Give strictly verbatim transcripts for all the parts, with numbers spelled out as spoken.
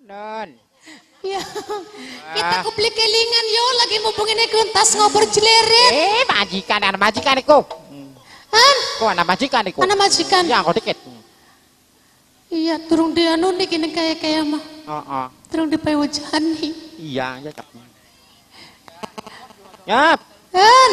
Non. Ya, kita kupli kelingan yo lagi mumpungin kuntas ngobrol jeleret. Eh, majikan, anak majikan iku. Han? Kok anak majikan iku? Anak majikan. Ya, kok dikit. Iya, turung dia anu nih kini kayak kayak mah. Heeh. Turung di payawajan nih. Iya, ya cap. Yap. Han?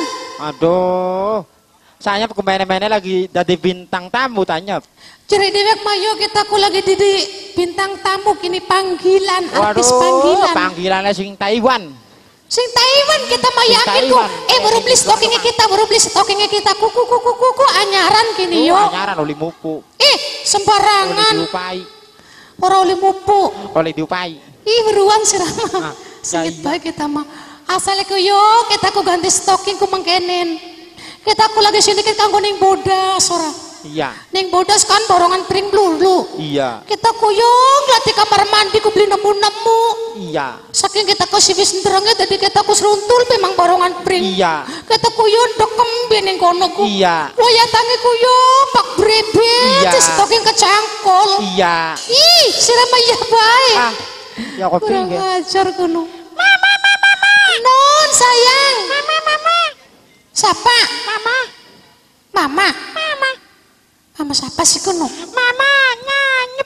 Aduh. Saya pemain-mainnya lagi dari bintang tamu tanya. Cerai dewek mayo kita ku lagi di, di bintang tamu kini panggilan artis Waduh, panggilan. panggilannya sing Taiwan. Sing Taiwan kita mayakin ku. Eh baru beli stockingnya kita, baru beli stockingnya kita. Kuku kuku kuku anyaran kini yo. Anyaran oleh mupu. Eh sembarangan. Oleh diupai. Orang oleh mupu. Oleh diupai. Ih beruan sih Rama. Nah, Sedikit ya, baik kita mah. Asalnya ku yo kita ku ganti stocking ku mengkenen. Kita ku lagi sedikit kanggo ning bodas ora. Iya. Ning bodas kan borongan pring blulu. Iya. Kita kuyung latih kamar mandi ku beli nemu-nemu. Iya. Saking kita ku siwis nderenge dadi kita ku seruntul memang borongan pring. Iya. Kita kuyung dekem ning kono ku. Iya. Waya tangi kuyung pak brebet Iya. stoking kecangkol. Iya. Ih, sirama ya bae. Ah, ya kok Kurang pingin. ajar kuno. Mama, mama, mama. Non sayang. Mama, mama. Siapa? Mama. Mama. Mama. Mama siapa sih kuno? Mama nyanyep.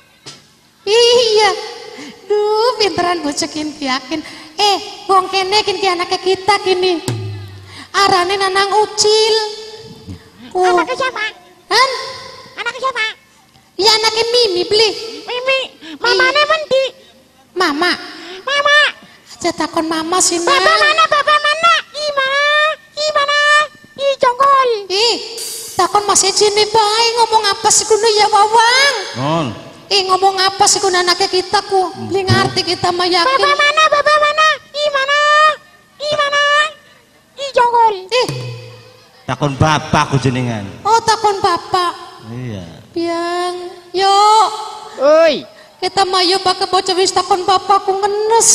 Iya. Duh, pinteran bocekin yakin. Eh, wong kene kini anaknya kita kini. Arane Nanang Ucil. Oh. Anaknya siapa? Han? Anaknya siapa? Ya anaknya Mimi beli. Mimi. Mamane mendi. Mama. Mama. Aja takon mama sih. Bapak mana? Bapak mana? Gimana? Gimana? Ih, jongkol. Ih, takon masih jini bae ngomong apa sih kuno ya Wawang? Non. Eh ngomong apa sih kuno anaknya kita ku? Beli ngerti kita mah yakin. Bapak mana? Bapak mana? Gimana? Gimana? Ih, jongkol. Eh. Takon bapak ku jenengan. Oh, takon bapak. Iya. Biang. Yo. Oi. Kita mayo pakai bocah wis takon bapakku ngenes.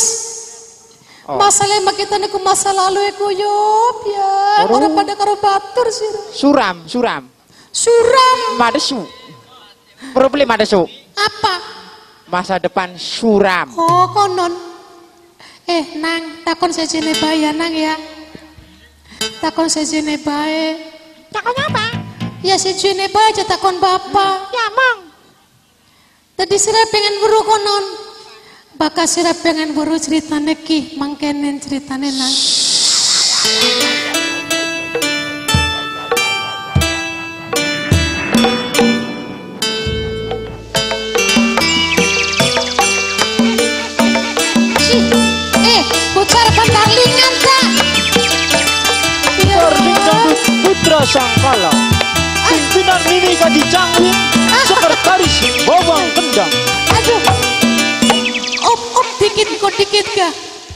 Oh. Masalah mak kita niku masa lalu iku yo biar Oh. orang pada karo batur sih. Suram, suram. Suram. Madesu. Problem madesu. Apa? Masa depan suram. Oh konon. Eh nang takon sejene bae ya nang ya. Takon sejene bae. Takon apa? Ya sejene bae aja takon bapak. Ya mong. Tadi sira pengen buru konon. Bakal sira pengen buru ceritane ki mangkenen ceritane nang. Eh, pucar pendarlingan tak? Darling Dangdut Putra Sangkala. Pimpinan Mimi Kadi Cangwin. Sekretaris Bawang Kendang. Aduh, op op dikit kok dikit kah?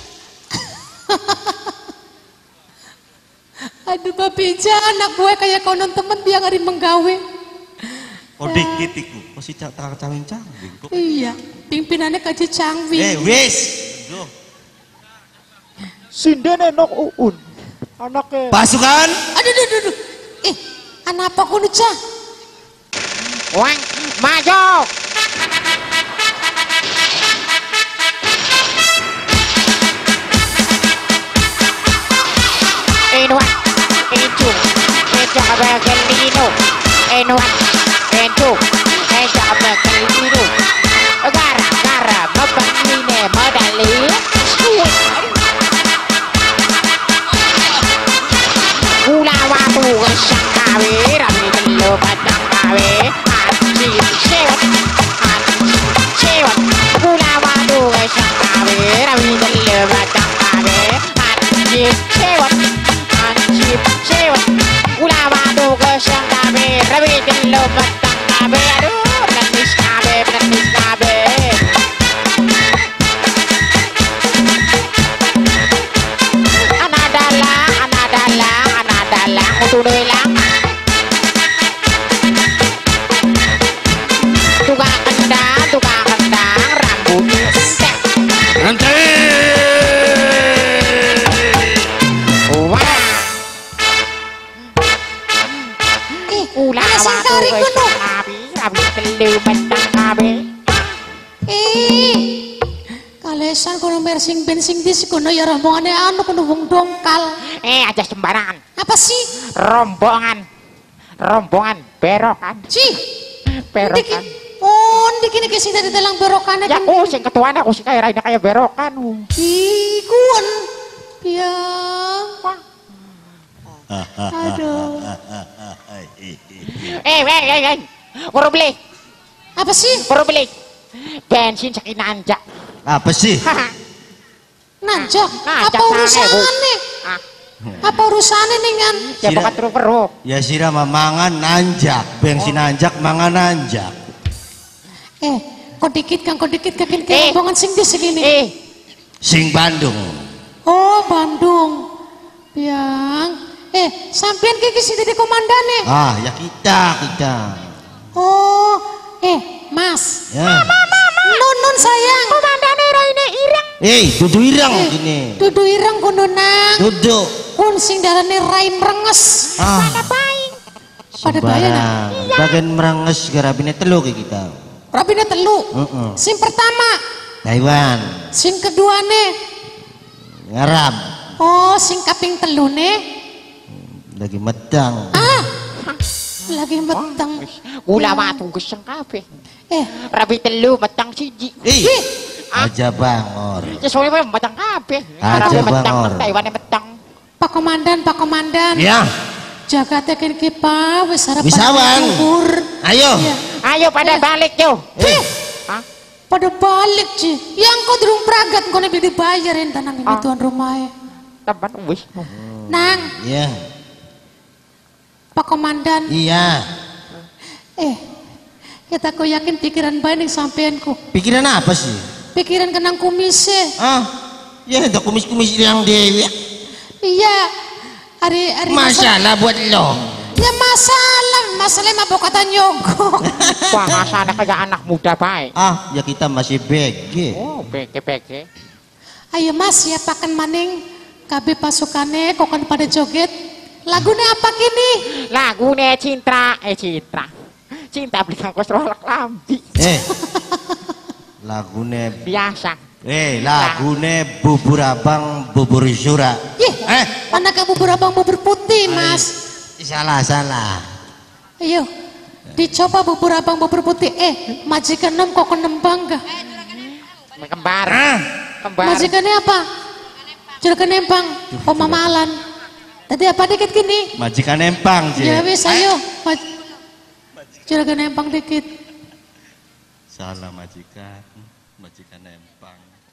Aduh babi ja anak gue kayak konon temen biar hari menggawe. Oh dikit iku. Kok si cawing-cawing kok. Iya, pimpinannya kaji cangwi. Eh wis. Duh. Sindene nok uun. Anaknya. Pasukan. Aduh, aduh, aduh, aduh. Eh, anak apa kuno cah? Wang, maju. Enuan, encu, encu abagal lino. Enuan, encu, encu abagal lino. Gara, gara, mapangine madali. Ula watu sangkawe, rami telo batang kawe, anjing sewot. Lesan kono mersing bensin di kono ya rombongannya anu kono wong dongkal. Eh aja sembarangan. Apa sih? Rombongan. Rombongan berokan. Ci. Berokan. Oh, ndiki niki sing dadi dalang berokane Ya kan. aku sing ketuane aku sing kaya raine kaya berokan. Ikun. Piang. Aduh. Eh, eh, eh, eh. Puro beli. Apa sih? Puro beli. Bensin saking nanjak. Apa sih? Nanjak. Nanjak Apa urusannya? Ah, Apa urusannya dengan? ya Sira- bukan terus peruk. Ya sira mangan nanjak, bensin nanjak mangan nanjak. Eh, kok dikit kan, kok dikit kakin Eh. rombongan sing di segini. Eh, Sing Bandung. Oh, Bandung. Piang. Eh, sampean kiki sing dadi komandane. Ah, ya kita, kita. Oh, eh, Mas. Ya. Nun nun sayang. komandane raine ireng. Eh, dudu irang Eh, gini. Dudu ireng kono nang. Duduk. Kun sing darane rain merenges. Ah, Baing. Pada bayar, sembarang. Bagian merenges garabine telu ke kita. Rapine telu. Heeh. Sing pertama, Taiwan, sing keduane. Arab, Oh, sing kaping telune. lagi medang. Ah. Lagi meteng. Kula mah tunggu seng kabeh. Eh, Rabi telu metang siji. Eh, ih, aja bangor. Sesuai wae metang kabeh. Aja Rabi metang, bangor. Taiwan metang. Pak Komandan, Pak Komandan. Ya, Jaga tekin kipa wis harapan Wisawan. luhur. ayo. Iya. Ayo pada Eh. balik yo. Eh, Hah? pada balik Ci. Yang kau durung pragat kau nih dibayarin tanang ini Ah. tuan rumahnya. Teman wis. Nang, Ya, Pak Komandan. iya. Eh, kita kau yakin pikiran baik sampeanku. Pikiran apa sih? Pikiran kenang kumisnya. Ah, ya ada kumis-kumis yang dewi. Iya. Hari hari Masalah buat lo. Ya masalah, masalah mah kata nyogok. Wah, masa anak kayak anak muda baik. Ah, ya kita masih B G. Oh, beke-beke. Ayo Mas, siapakan maning kabeh pasukane kok kan pada joget. Lagune apa kini? Lagune cinta, eh cinta. Cinta beli kangkos rolak lambi. Eh, lagune. Biasa. Eh, lagune bubur abang, bubur syura. Ih, Eh, anak bubur abang bubur putih Mas. salah salah. Ayo, dicoba bubur abang bubur putih. Eh, majikan nem kok kenem bangga. Kembar. Ah, Kembar. Majikannya apa? Juragan Empang, Oma Malan. Tadi apa dikit gini? majikan empang sih. Ya wis ayo. Maj Juragan Empang dikit. Salah majikan, majikan empang.